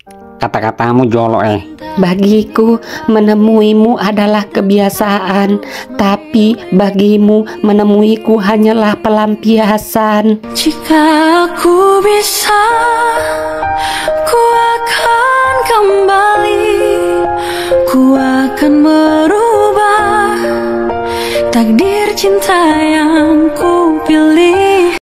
Kata-katamu jolo Bagiku menemuimu adalah kebiasaan, tapi bagimu menemuiku hanyalah pelampiasan. Jika aku bisa, ku akan kembali, ku akan merubah takdir cinta yang ku pilih.